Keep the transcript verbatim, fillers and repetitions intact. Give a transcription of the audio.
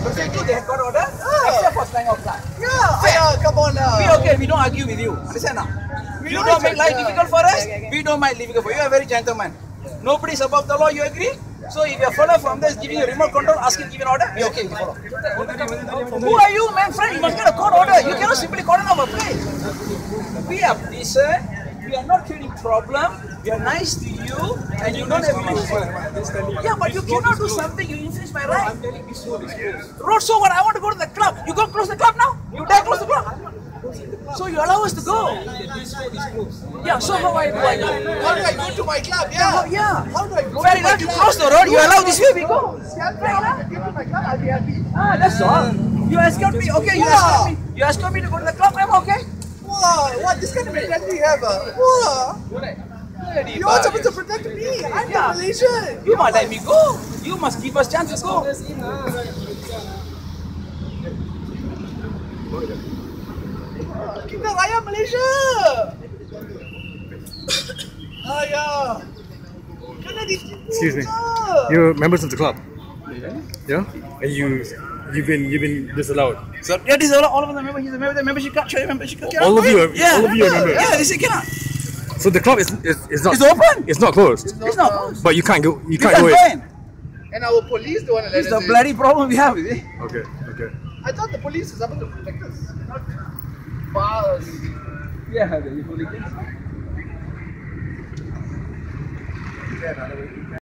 Basically, they have got order, except for slang of class. Yeah, yeah, come on now. We okay, we don't argue with you. Understand now? We You know don't each make life other. difficult for us, we don't make life difficult for you. You are very gentleman. Nobody is above the law, you agree? So if your fellow from there is giving you remote control, asking give an order, we okay, we follow. Who are you, man, friend? You must get a court order. You cannot simply cordon off a place. We are decent, we are not creating problem, we are nice to you, and you don't have to. Yeah, but you cannot do something, you infringe my right. Road, so what? I want to go to the club. You go close the club now? You dare close the club? So you allow us to go? Yeah, so how I do I go? How do I go to my club? Yeah. Yeah. How do I go Fair to my enough, you club? cross the road, you allow this way, we go. Yeah, fair enough. Get to my club, I'll be happy. Ah, that's all. You escort me, okay, you escort me. You escort me to go to the club, I'm okay. Wow, what this kind of mentality you have? Uh? Wow. You're all supposed to protect me. I'm Yeah. the Malaysian. You must let me go. You must give us chance to go. Kita Raya Malaysia. Ayah. Kena di. Excuse me. You're members of the club. Yeah? And you you've been you've been disallowed. So yeah, this is all, all of them member. He's a member. The membership card. Show your membership card. All of you are Yeah. all of you are members. Yeah, they say cannot. So the club is is, is not It's open. It's not closed. It's not closed. But you can't go you You can't can't go go in. in. And our police don't want to let This is us the in. bloody problem we have, is it? Okay, okay. I thought the police is supposed to protect us, not bars. Yeah, the hooligans. Yeah, another way.